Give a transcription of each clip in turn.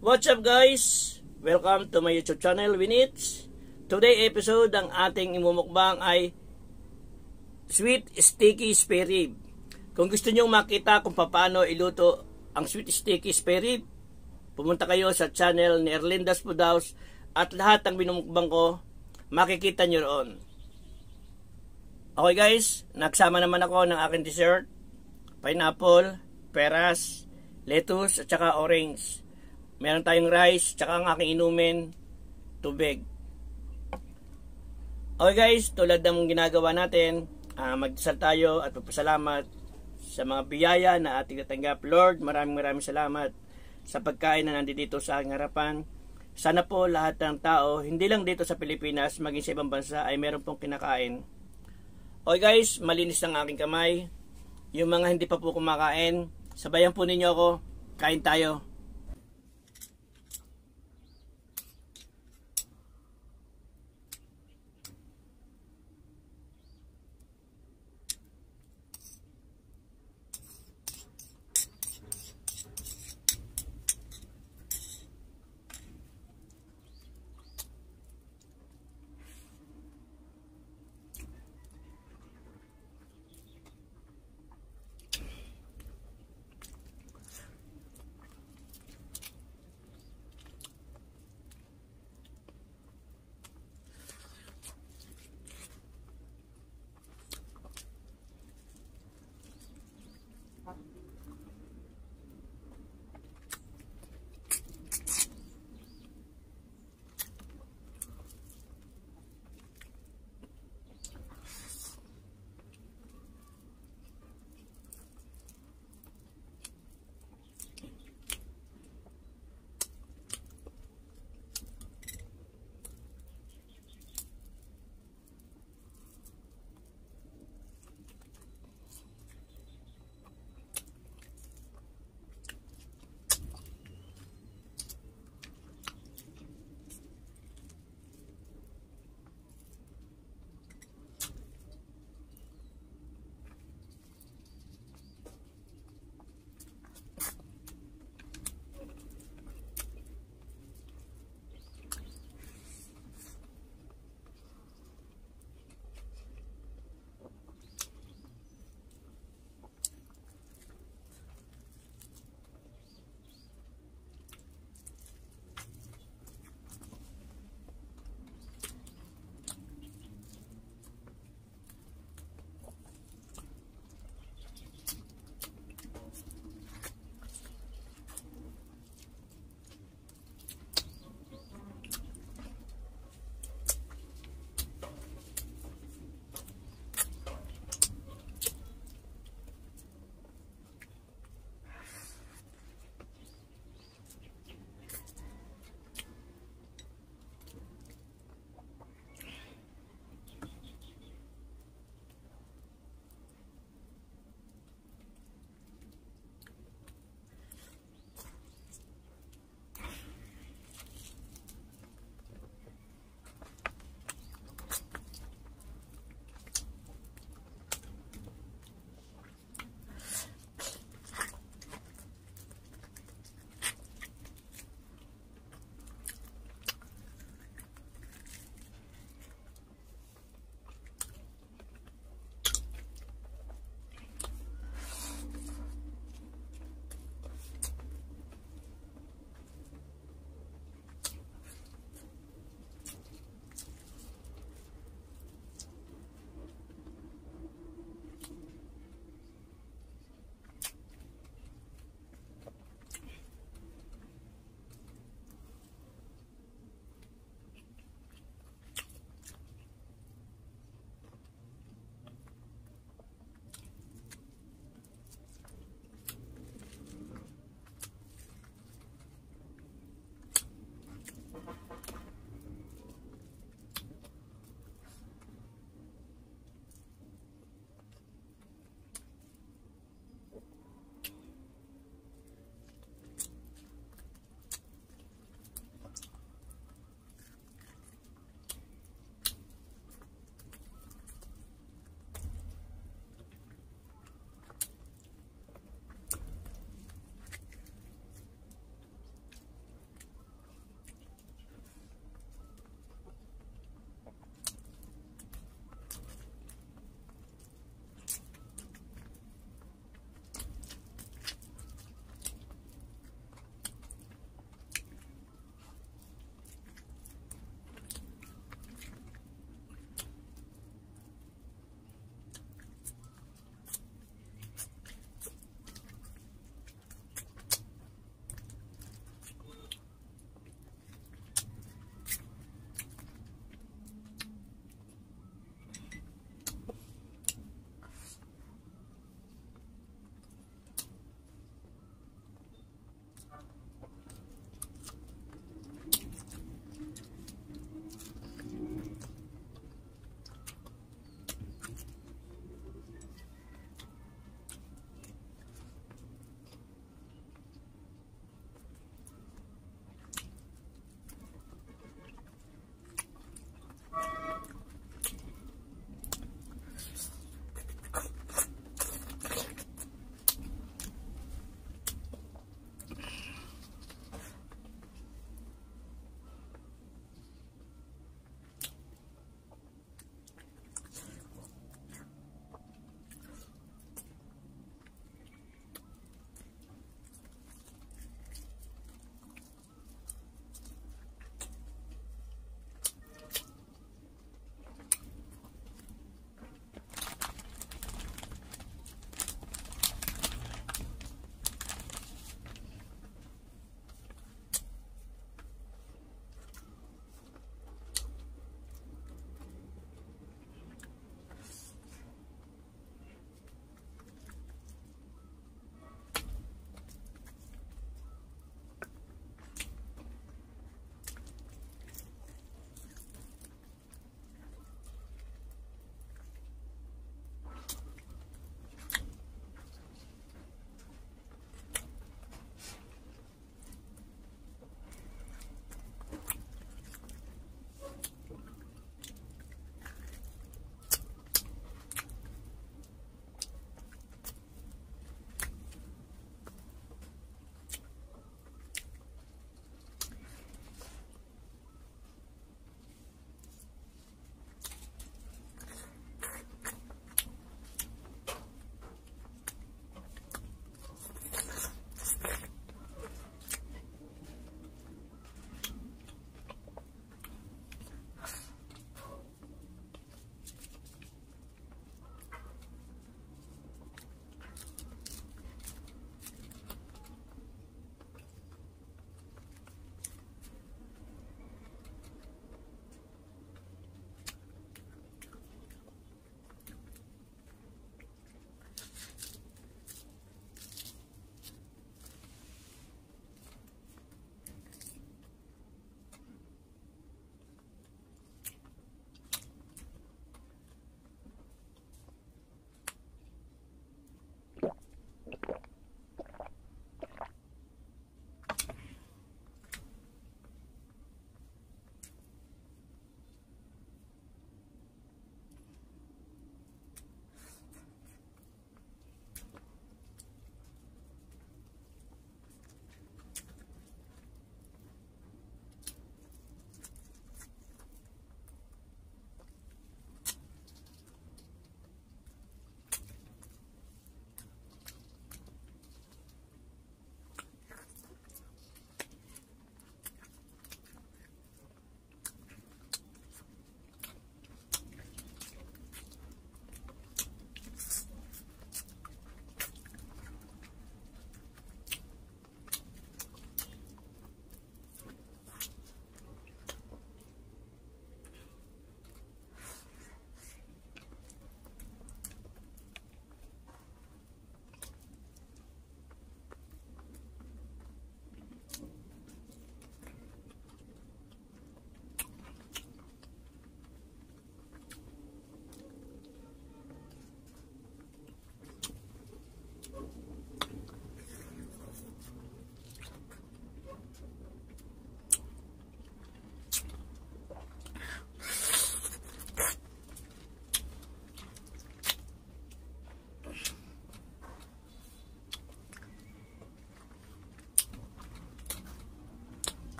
What's up guys? Welcome to my YouTube channel, Winits. Today episode, ang ating imumukbang ay sweet sticky spare rib. Kung gusto nyo makita kung paano iluto ang sweet sticky spare rib, pumunta kayo sa channel ni Erlindas Food House at lahat ng binumukbang ko, makikita nyo roon. Okay guys, nagsama naman ako ng aking dessert, pineapple, peras, lettuce at saka orange. Meron tayong rice, tsaka ang aking inumin, tubig. Okay guys, tulad ng ginagawa natin, magdasal tayo at magpasalamat sa mga biyaya na ating natanggap. Lord, maraming salamat sa pagkain na nandito sa aking harapan. Sana po lahat ng tao, hindi lang dito sa Pilipinas, maging sa ibang bansa, ay meron pong kinakain. Okay guys, malinis ang aking kamay. Yung mga hindi pa po kumakain, sabayan po ninyo ako, kain tayo.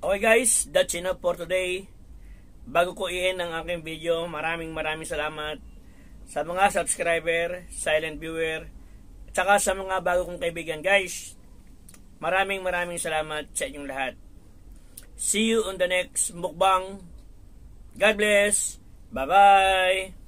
Okay guys, that's enough for today. Bago ko i-end ang aking video, maraming salamat sa mga subscriber, silent viewer, at saka sa mga bago kong kaibigan guys. Maraming salamat sa inyong lahat. See you on the next mukbang. God bless. Bye-bye.